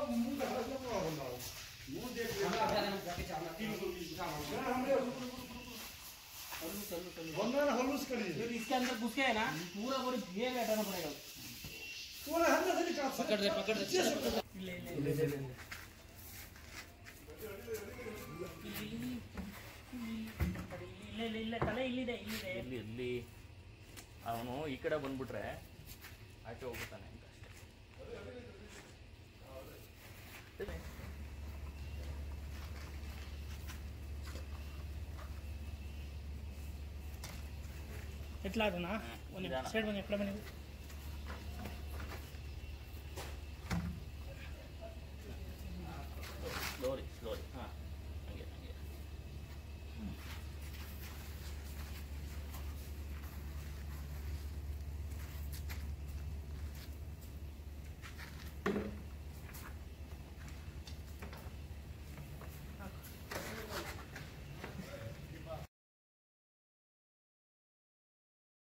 इसके अंदर घुस के है ना पूरा पूरी भीड़ बैठाना पड़ेगा पूरा अंदर से निकाल पकड़ दे ले ತಲೆ ಇಲ್ಲಿದೆ ಇಲ್ಲಿ ಅವನು ಈ ಕಡೆ ಬಂದ್ಬಿಟ್ರೆ ಆಚೆ ಹೋಗ್ತಾನೆ ಅಂತ ಅಷ್ಟೇ ఎట్లా అదనా సైడ్ బని ఎక్కడ బని